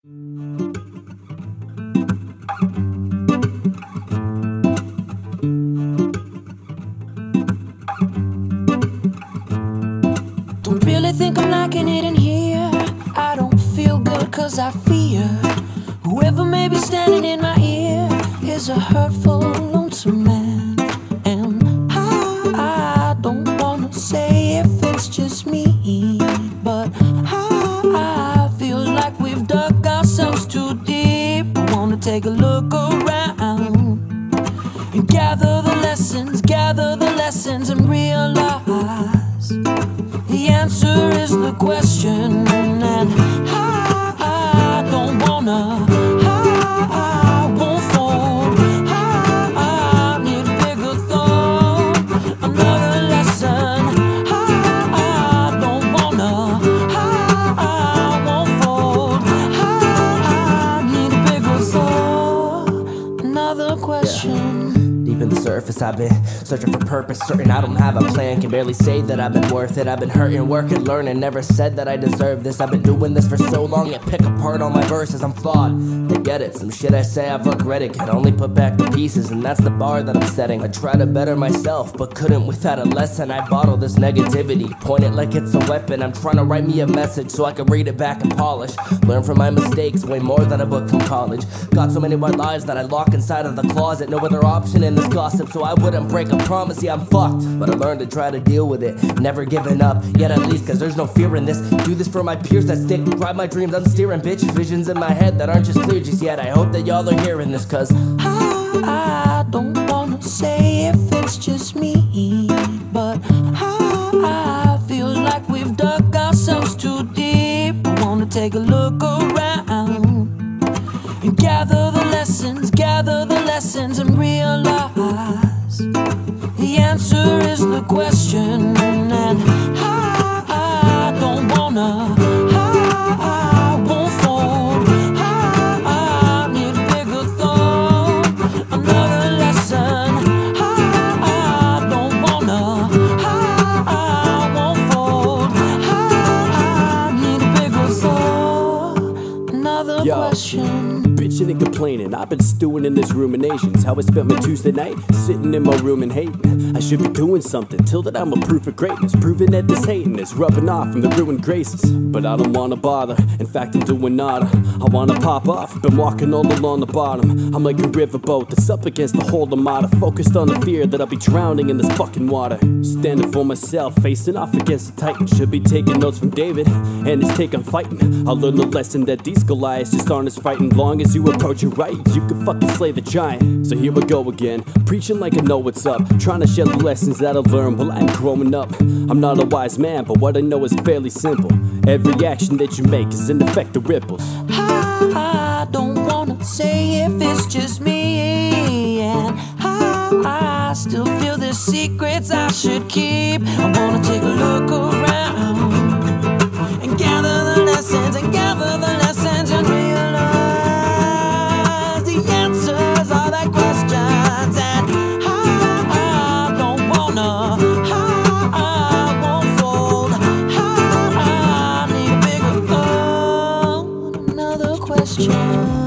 Don't really think I'm liking it in here. I don't feel good cause I fear whoever may be standing in my ear is a hurtful, lonesome man. And I don't wanna say if it's just me, but I feel like we've dug ourselves too deep. I wanna take a look around and gather the lessons and realize the answer is the question. And I don't wanna, I won't fold, I need a bigger thought, another lesson. I don't wanna, I won't fold, I need a bigger thought, another question. Deep in the surface, I've been searching for purpose, certain I don't have a plan. Can barely say that I've been worth it. I've been hurting, working, learning, never said that I deserve this. I've been doing this for so long, yet pick apart all my verses. I'm flawed, they get it. Some shit I say I've regretted, can only put back the pieces, and that's the bar that I'm setting. I try to better myself, but couldn't without a lesson. I bottle this negativity, point it like it's a weapon. I'm trying to write me a message so I can read it back and polish. Learn from my mistakes, way more than a book from college. Got so many white lies that I lock inside of the closet. No other option in this gossip, so I wouldn't break a promise. Yeah, I'm fucked, but I learned to try to deal with it, never giving up, yet at least, cause there's no fear in this. Do this for my peers that stick, drive my dreams, I'm steering, bitch. Visions in my head that aren't just clear just yet. I hope that y'all are hearing this, cause I don't wanna say if it's just me, but I feel like we've dug ourselves too deep. I wanna take a look around and gather the lessons and realize the answer is the question. And I don't wanna, I won't fold, I need a bigger thought, another lesson. I don't wanna, I won't fold, I need a bigger thought, another question. Bitching and complaining, I've been stewing in this ruminations. How I spent my Tuesday night, sitting in my room and hating. I should be doing something, till that I'm a proof of greatness, proving that this hating is rubbing off from the ruined graces. But I don't wanna bother, in fact I'm doing nada. I wanna pop off, been walking all along the bottom. I'm like a riverboat that's up against the whole armada, focused on the fear that I'll be drowning in this fucking water. Standing for myself, facing off against the titan. Should be taking notes from David, and his take on fighting. I'll learn the lesson that these Goliaths just aren't as fighting. Long as you approach your right, you can fucking slay the giant. So here we go again, preaching like I know what's up, trying to share the lessons that I've learned while I'm growing up. I'm not a wise man, but what I know is fairly simple. Every action that you make is in effect of ripples. I don't wanna say if it's just me, and I still feel there's secrets I should keep. I wanna take a look around and gather the lessons and realize the answers are the questions. And I don't wanna, I won't fold, I need a bigger thought, another question.